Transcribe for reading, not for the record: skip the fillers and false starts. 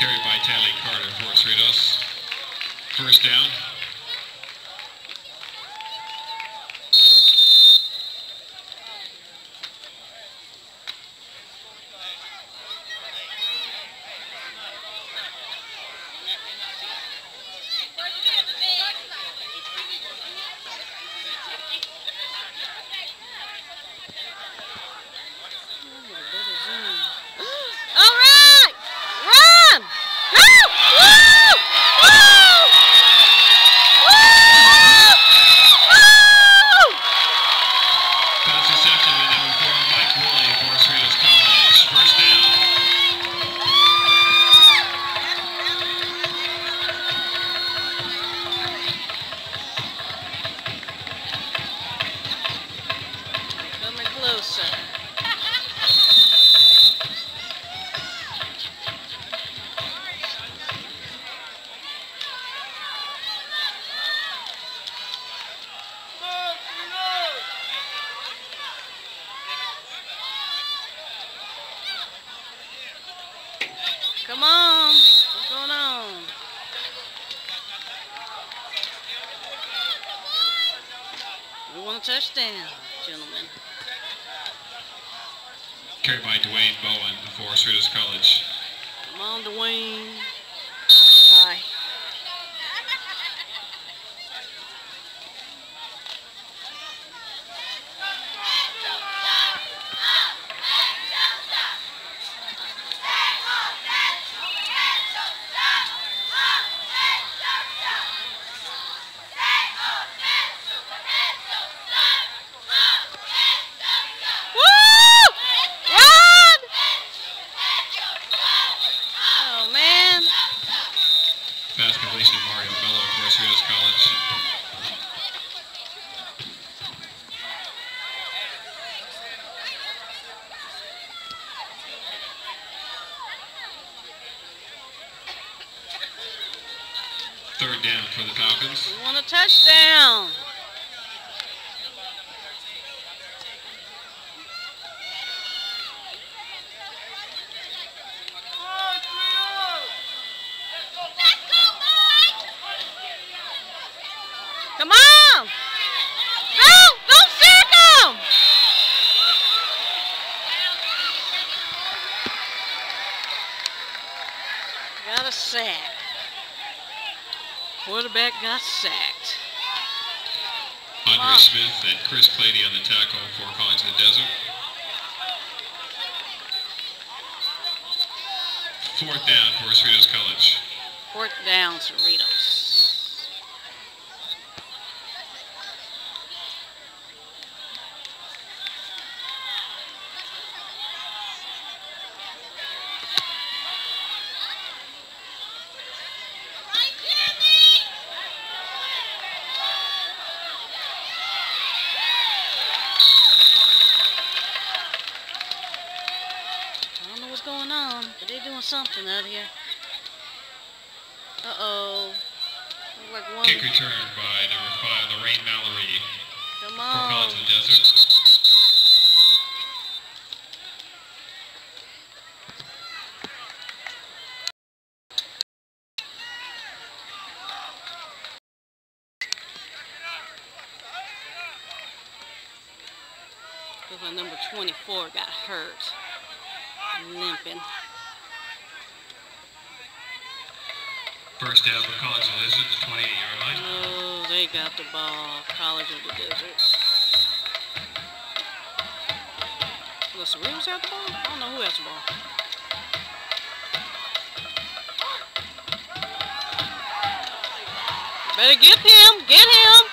Carried by Tally Carter for Cerritos. First down. Come on. What's going on? We want a touchdown, gentlemen. Carried by Dwayne Bowen for Cerritos College. Come on, Dwayne. Hi. Pass completion to Mario Bello for Cerritos College. Third down for the Falcons. We want a touchdown. Come on! Go sack him! Got a sack. Quarterback got sacked. Andre Smith and Chris Clady on the tackle for College of the Desert. Fourth down for Cerritos College. Fourth down, Cerritos. Going on, but they're doing something out here. Uh-oh. Like one. Kick return by number 5, Lorraine Mallory. Come For on. College of the Desert. Because number 24 got hurt. Limping. First down for College of the Desert, the 28-yard line. Oh, they got the ball. College of the Desert. Does Cerritos have the ball? I don't know who has the ball. Better get him. Get him.